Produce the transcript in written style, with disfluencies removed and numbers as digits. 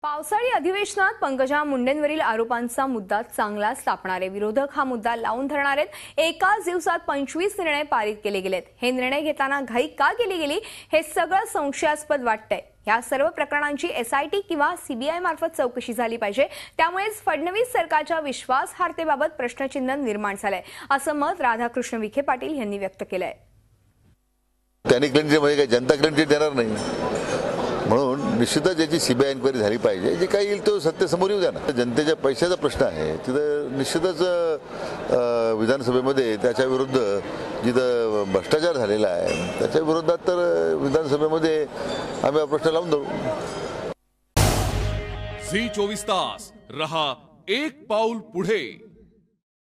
पावसाळी अधिवेशनात पंकजा मुंडेंवरील आरोपांचा मुद्दा चांगलाच तापणार आहे। विरोधक हा मुद्दा लावून धरणार आहेत। एकाच दिवसात 25 निर्णय पारित केले गेलेत। हे निर्णय घेताना घाई का केली गेली हे सगळं संशयास्पद वाटतंय। या सर्व प्रकरणांची एसआयटी किंवा सीबीआय मार्फत चौकशी झाली पाहिजे। त्यामुळेच फडणवीस सरकारच्या विश्वासार्हतेबाबत प्रश्नचिन्ह निर्माण झालंय, असं मत राधाकृष्ण विखे पाटील यांनी व्यक्त केलंय। त्यांनी क्लीन चिट म्हणजे जनता क्लीन चिट देणार नाही, म्हणून निश्चितच याची सीबीआय इन्क्वायरी झाली पाहिजे। जे काही येईल तो सत्य समोर येऊ द्या ना। जनतेच्या पैशाचा प्रश्न आहे, तिथं निश्चितच विधानसभेमध्ये त्याच्या विरुद्ध जिथं भ्रष्टाचार झालेला आहे त्याच्या विरोधात तर विधानसभेमध्ये आम्ही हा प्रश्न लावून देऊ। झी 24 तास रहा एक पाऊल पुढे।